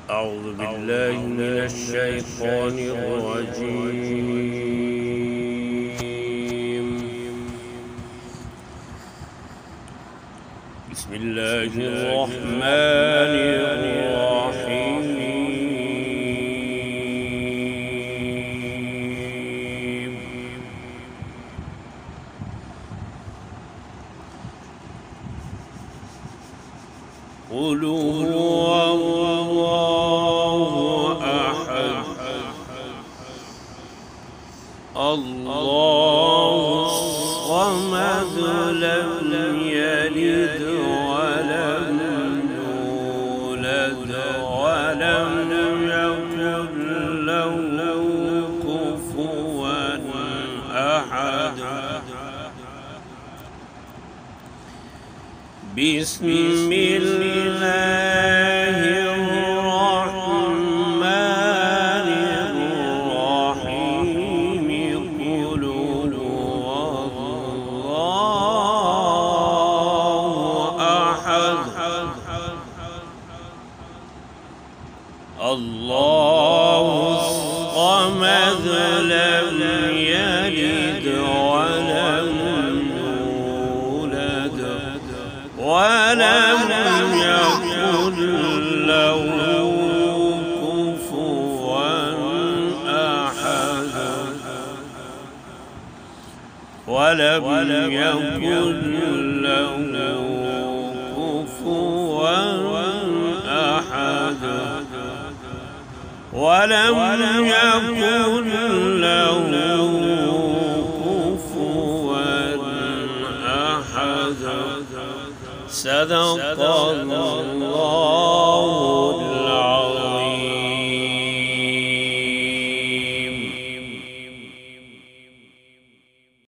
أعوذ بالله من الشيطان الرجيم. بسم الله الرحمن الرحيم. قل هو الله أحد الله الصمد لم يلد ولم يولد ولم يكن له كفوا أحد. بسم الله الرحمن الرحيم. قل هو الله أحد الله الصمد لم يلد ولم يولد ولم يكن له كفوا أحد. ولم يكن له كفوا أحد. ولم يكن له كفوا أحد. صدق الله.